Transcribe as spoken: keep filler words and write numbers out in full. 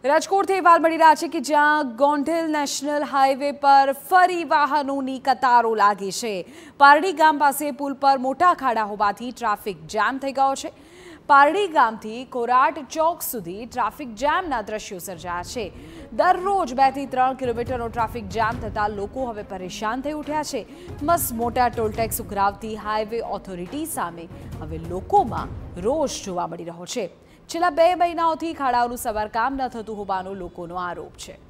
રાજકોટથી અહેવાલ મળી રહ્યા છે કે જ્યાં ગોંડલ નેશનલ હાઈવે પર ફરી વાહનોની કતારો લાગી છે। પારડી ગામ પાસે પુલ પર મોટા ખાડા હોવાથી ટ્રાફિક જામ થઈ ગયો છે। પારડી ગામથી કોરાટ ચોક સુધી ટ્રાફિક જામના દ્રશ્યો સર્જાયા છે। દરરોજ બે થી ત્રણ કિલોમીટરનો ટ્રાફિક જામ થતા લોકો હવે પરેશાન થઈ ઉઠ્યા છે। મસ્ત મોટા ટોલ ટેક્સ ઉઘરાવતી હાઈવે ઓથોરિટી સામે હવે લોકોમાં રોષ જોવા મળી રહ્યો છે। છેલ્લા બે મહિનાઓથી ખાડાઓનું સમારકામ ન થતું હોવાનો લોકોનો આરોપ છે।